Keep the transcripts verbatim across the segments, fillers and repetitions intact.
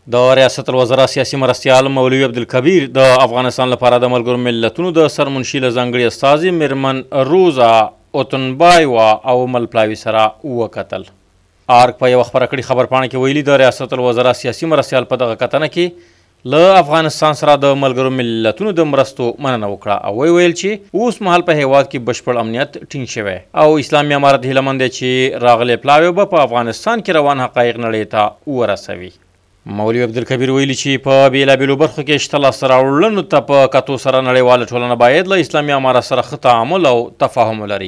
د ریاست الوزرا سیاسي مرستیال مولوي عبدالکبیر د افغانستان لپاره د ملګرو ملتونو د سرمنشي له ځانګړي استازي میرمن روزا اوتنبایوا او ملپلاوي سره وکتل. آرک په یوه خپره کړې خبرپاڼه کې ویلي د ریاست الوزرا سیاسي مرستیال په دغه کتنه کې له افغانستان سره د ملګرو ملتونو د مرستو مننه وکړه او وی ویل چې اوس مهال په هیواد کې بشپړ امنیت ټینګ شوی او اسلامي امارت هیله مند دی چې راغلی پلاوی به په افغانستان کې روان حقایق نړۍ ته ورسوي. مولوي عبدالکبیر ویلي چې په بېلابېلو برخو کې شته لاسته راوړنو ته په کتو سره نړیواله ټولنه باید له اسلامي امارت سره ښه تعامل او تفاهم ولري.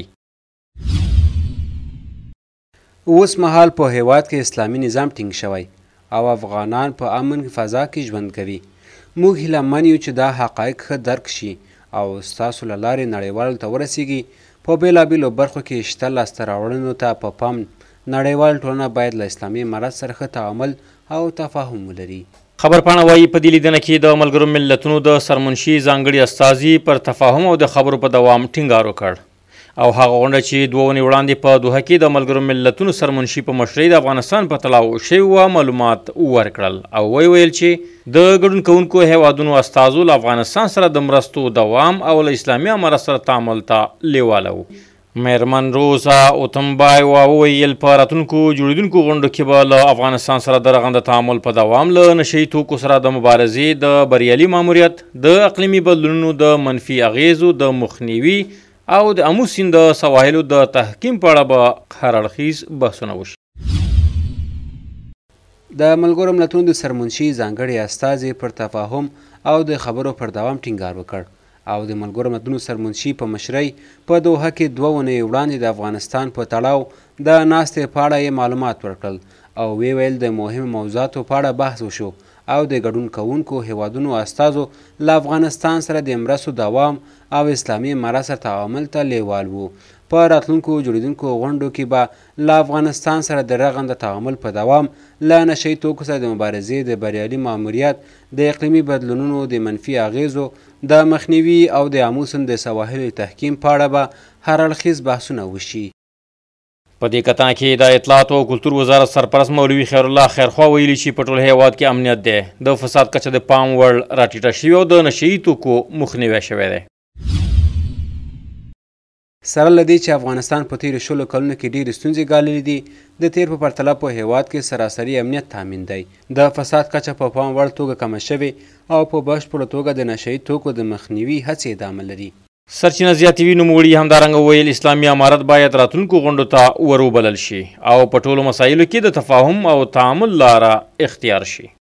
اوس مهال په هیواد کې اسلامي نظام ټینګ شوی او افغانان په امن فضا کې ژوند کوي. موږ هیله من یو چې دا حقایق ښه درک شي او ستاسو له لارې نړیوالو ته ورسیږي. په بېلابېلو برخو کې شته لاسته راوړنو ته په پام نړیواله ټولنه باید له اسلامي امارت سره ښه تعامل او تفاهم ولري. خبرپاڼه وایي په دې لیدنه کې د ملګرو ملتونو د سرمنشي ځانګړي استازي پر تفاهم او د خبرو په دوام ټینګار وکړ او هغه غونډه چې دوه اونۍ وړاندې په دوحه کې د ملګرو ملتونو سرمنشي په مشرۍ د افغانستان په تړاو شوي وه معلومات ورکړل او وی ویل چې د ګډون کوونکو هیوادونو استازو له افغانستان سره د مرستو دوام او له اسلامي امارت سره تعامل ته لیواله وو. میرمن روزا اوتنبایوا وویل په راتلونکو جوړېدونکو غونډو کې به له افغانستان سره د رغنده تعامل په دوام له نشهیي توکو سره د مبارزې د بریالي ماموریت د اقلیمي بدلونونو د منفي اغیزو د مخنیوي او د امو سیند د سواحلو د تحکیم په اړه به هر اړخیز بحثونه وشي. د ملګرو ملتونو د سرمنشي ځانګړي استازي پر تفاهم او د خبرو پر دوام ټینګار وکړ او د ملګرو ملتونو سرمنشي په مشرۍ په دوحه کې دوه اونۍ وړاندې د افغانستان په تړاو د ناستې په اړه یې معلومات ورکړل او وی ویل د مهمو موضوعاتو په اړه بحث وشو او د ګډون کوونکو هیوادونو استازو له افغانستان سره د مرستو دوام او اسلامي امارت سره تعامل ته لیوال وو. په راتلونکو جوړېدونکو غونډو کې به له افغانستان سره د رغنده تعامل په دوام له نشهیي توکو سره د مبارزې د بریالي ماموریت د اقلیمي بدلونونو د منفي اغیزو د مخنیوي او د امو سیند د سواحلو تحکیم په اړه به هر اړخیز بحثونه وشي. په دې کتنه کې د اطلاعات او کلتور وزارت سرپرست مولوي خیر الله خیرخوا ویلي چې په ټول هیواد کې امنیت دی، د فساد کچه د پام وړ راټیټه شوې او د نشهیي توکو مخنیوی شوی دی. سره له دې چې افغانستان په تیرو شلو کلونو کې ډېرې ستونزې ګاللې دي، د تیر په پرتله په هیواد کې سراسري امنیت تامین دی. د فساد کچه په پام وړ توګه کمه شوې او په بشپړه توګه د نشهیي توکو د مخنیوي هڅې ادامه لري. سرچینه زیاتوي نوموړي همدارنګه ویل اسلامي امارت باید راتلونکو غونډو ته ور وبلل شي او په ټولو مسایلو کې د تفاهم او تعامل لاره اختیار شي.